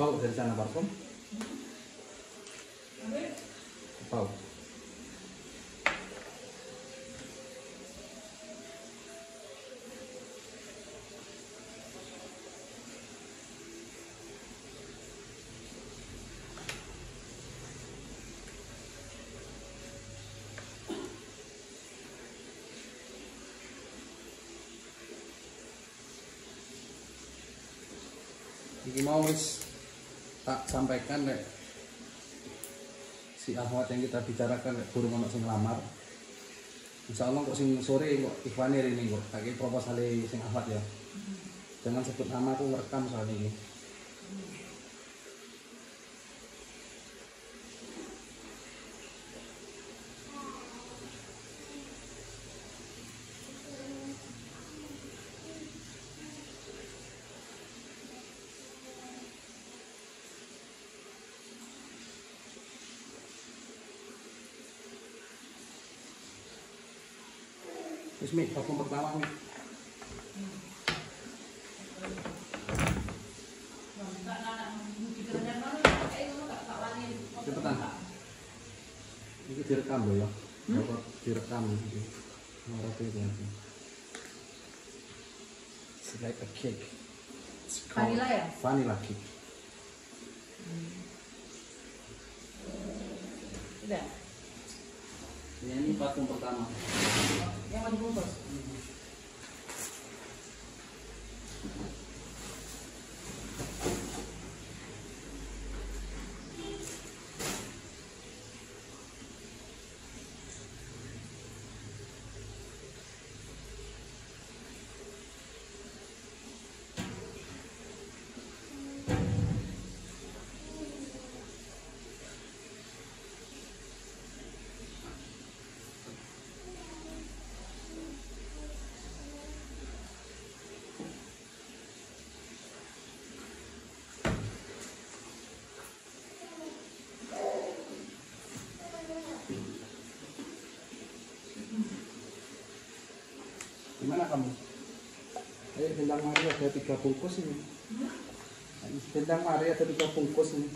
Bau dari sana parfum. Bau. Ini mau wis tak sampaikan lek si Ahwat yang kita bicarakan lek burung ono sing lamar. Insyaallah kok sing sore kok ikhwane ini kok tak proposal sing Ahwat ya. Jangan sebut nama, aku ngerekam soal ini. Bismi, parfum pertama nih. Cepetan. Ini direkam loh ya. Dapat direkam gitu. It's like a cake. Vanilla ya? Vanilla cake. Udah. Ini parfum pertama. Yang mau dibungkus. Gimana kamu? Bintang Maria ada 3 bungkus ini. Bintang Maria ada 3 bungkus ini.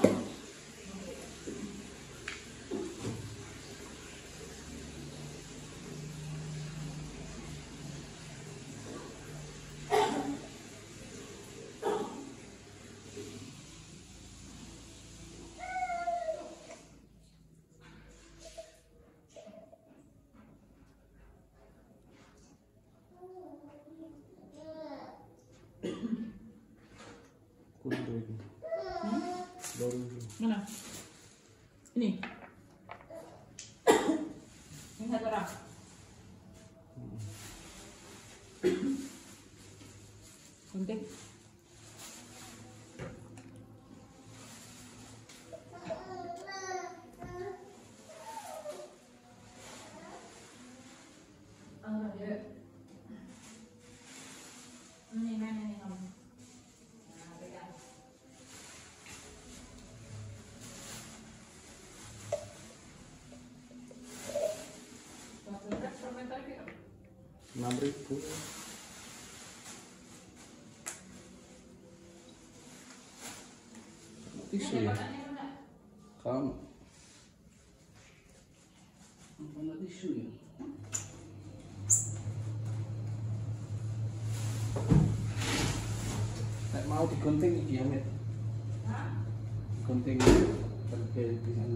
Mana? Ini. Ini satu orang. Suntik. Ini mana nih kamu? Nah, pegang. Rp6.000. Tisu ya? Kamu mana tisu ya? Nek mau digunting iki ya, Mit. Gunting terkait di sana.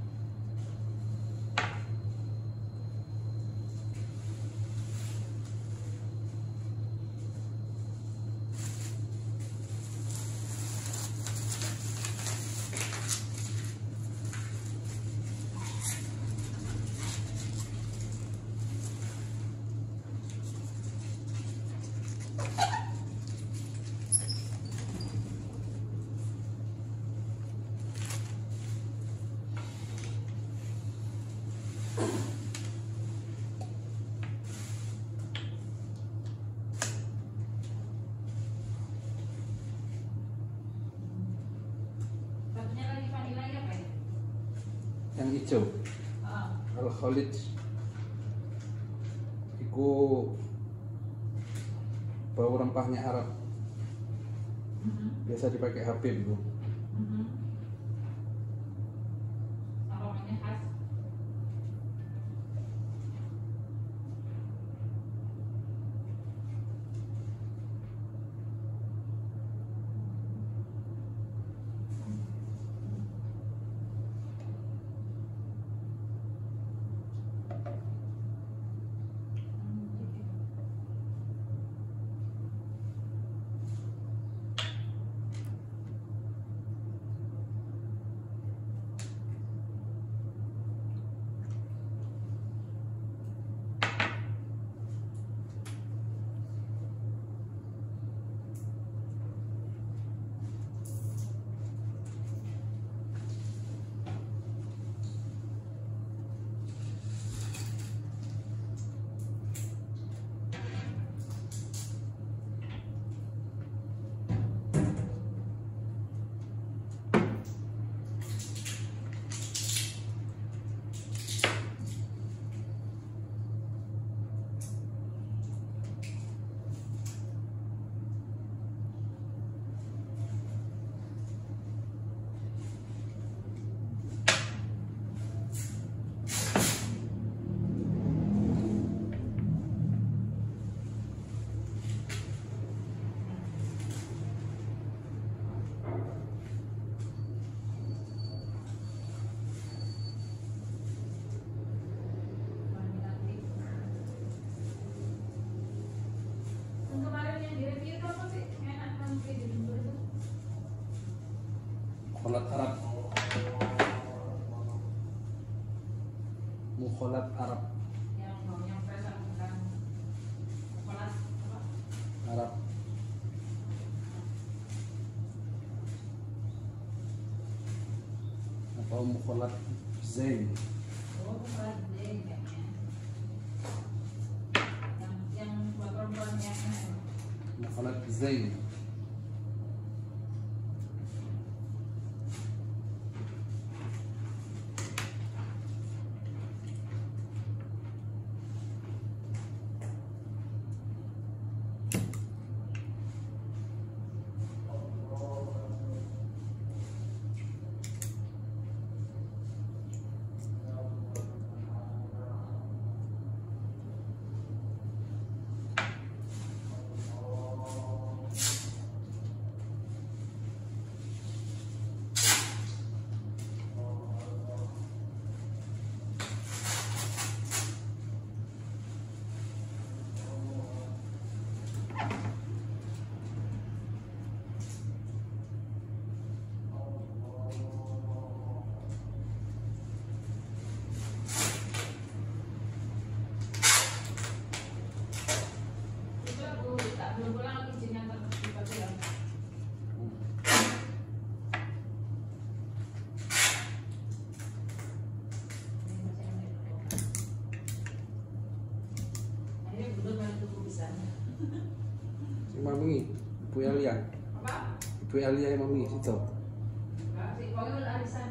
Yang hijau Al Khalid iku bau rempahnya Arab. Biasa dipakai Habib itu. Aromanya khas. Mukholat Arab. Mukholat Arab. Yang fresh bukan kolat apa? Arab. Atau mukholat Zain. Oh, kolat deh kayaknya. Yang buat perempuan yang Mukholat Zain. Si Mami, Ibu Elia. apa? Ibu Elia yang Mami situ. Si Koyol arisan.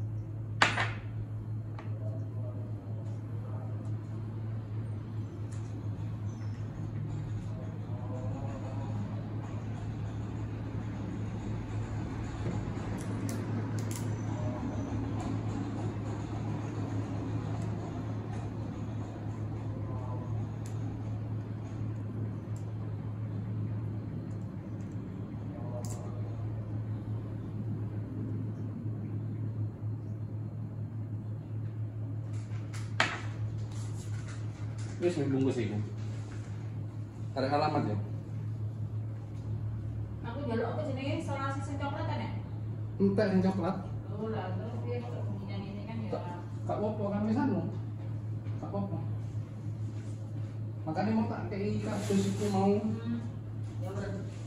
Wis bungkus iku. Ada alamat ya? Aku jaluk apa jenenge selasi sing coklatan ya? Entek yang coklat. Oh lah, terus dia kemungkinan ini kan ya. Kak Wopo kan wis anu. Kak Wopo. Makanya mau tak kei kardus itu mau Ya